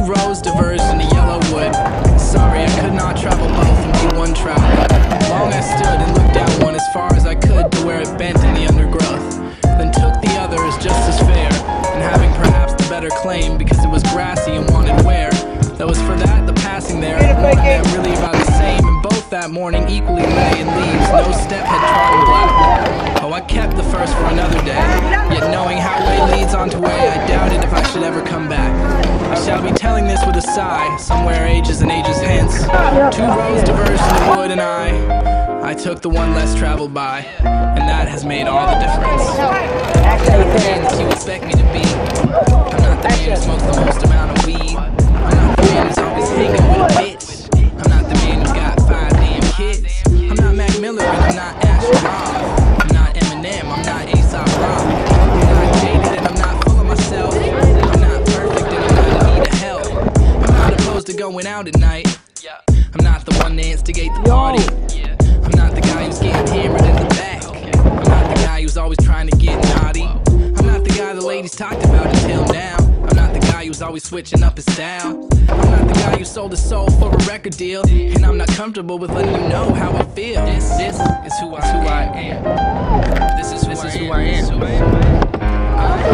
roads diverged into yellow wood. Sorry, I could not travel both and be one traveler. Long I stood and looked down one as far as I could to where it bent in the undergrowth, then took the other as just as fair, and having perhaps the better claim because it was grassy and wanted wear. Though as for that, the passing there, one of them really about the same, and both that morning equally lay in leaves, no step had trodden black. Oh, I kept the first for another day, yet knowing how way leads on to way, I doubted if I should ever come back. I shall be telling this with a sigh, somewhere ages and ages hence. Two roads diverged in the wood and I took the one less traveled by, and that has made all the difference. I'm not the man that you expect me to be. I'm not the man who smokes the most amount of weed. I'm not the man who's always hanging with a bitch. I'm not the man who's got 5 damn kids. I'm not Mac Miller and I'm not Asher Roth. I'm not Eminem, I'm not Aesop Rock. I'm not jaded and I'm not full of myself. I'm not perfect and I'm not in need of help. I'm not opposed to going out at night. I'm not the one to instigate the party. I'm not the guy who's getting hammered in the back. I'm not the guy who's always trying to get naughty. I'm not the guy the ladies talked about until now. I'm not the guy who's always switching up his style. I'm not the guy who sold his soul for a record deal, and I'm not comfortable with letting you know how I feel. This is who I am. This is who I am.